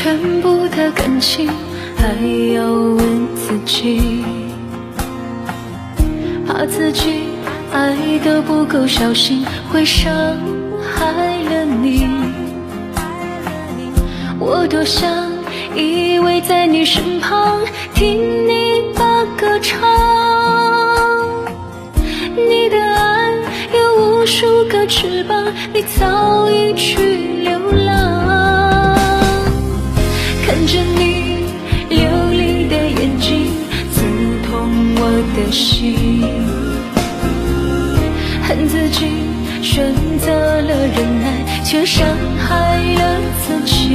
全部的感情还要问自己，怕自己爱得不够小心，会伤害了你。我多想依偎在你身旁，听你把歌唱。你的爱有无数个翅膀，你早已去流浪。看着你流离的眼睛，刺痛我的心。恨自己选择了忍耐，却伤害了自己。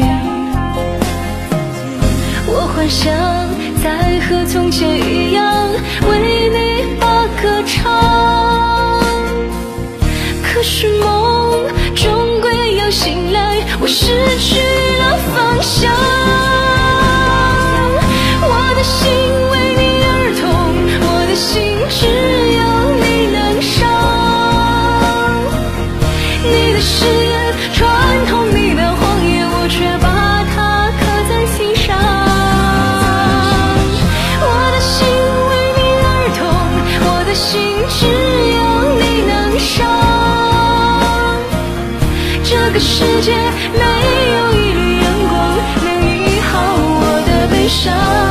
我幻想再和从前一样为你把歌唱，可是梦终归要醒来，我失去了方向。我的心为你而痛，我的心只有你能伤。你的誓言穿透你的谎言，我却把它刻在心上。我的心为你而痛，我的心只有你能伤。这个世界没有一缕阳光能医好我的悲伤。